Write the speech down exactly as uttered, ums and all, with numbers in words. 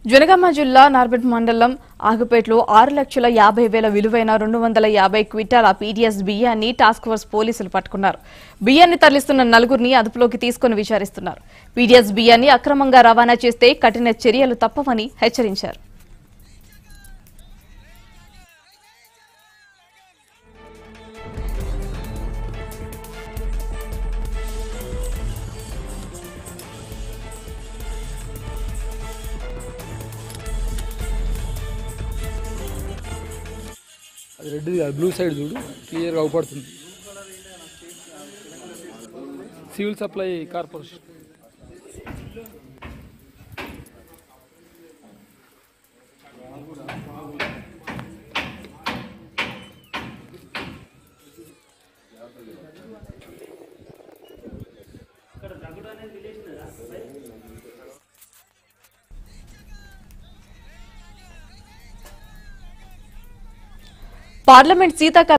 జనగామ జిల్లా నార్బెట్ మండలం ఆగుపేటలో ఆరు లక్షల యాభై వేల విలువైన రెండు వందల యాభై క్వింటాల పీడీఎస్ బియ్యాన్ని టాస్క్ ఫోర్స్ పోలీసులు పట్టుకున్నారు. బియ్యాన్ని తరలిస్తున్న నలుగురిని అదుపులోకి తీసుకుని విచారిస్తున్నారు. పీడీఎస్ బియ్యాన్ని అక్రమంగా రవాణా చేస్తే కఠిన చర్యలు తప్పవని హెచ్చరించారు. రెడ్ బ్లూ సైడ్ చూడు క్లియర్గా అవుపడుతుంది. Civil supply corporation. పార్లమెంట్ శీతాకాల